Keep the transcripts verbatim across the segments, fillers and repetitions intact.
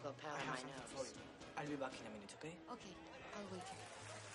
go powder I have my something nose. for you. I'll be back in a minute, okay? Okay, I'll wait here.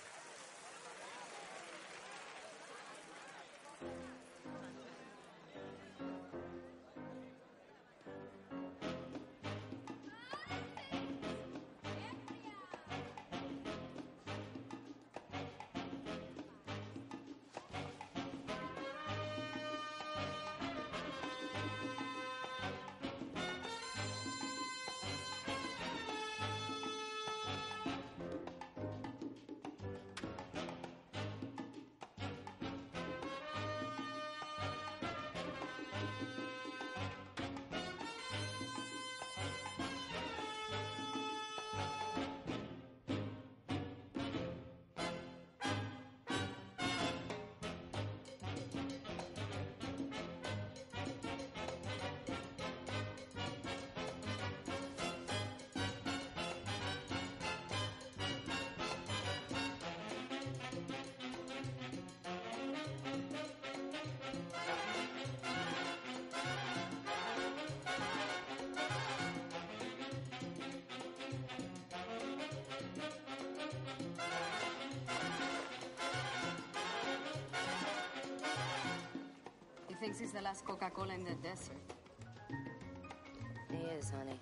He thinks he's the last Coca-Cola in the desert. He is, honey.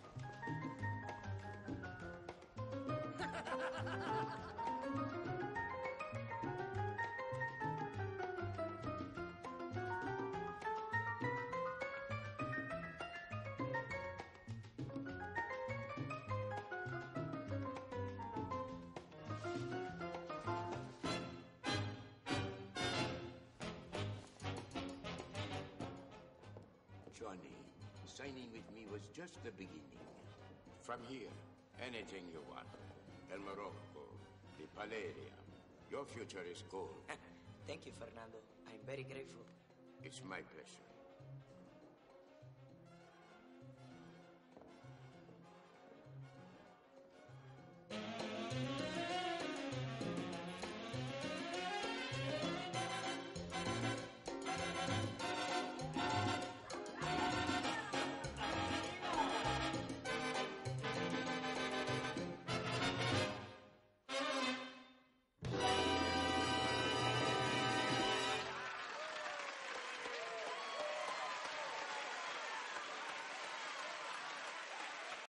Johnny, signing with me was just the beginning. From here, anything you want. El Morocco, the Palladium. Your future is gold. Thank you, Fernando. I'm very grateful. It's my pleasure.